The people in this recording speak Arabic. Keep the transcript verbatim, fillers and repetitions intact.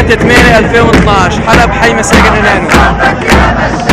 ستة ثمانية ألفين واثناشر، حلب، حي مساجد هنانو.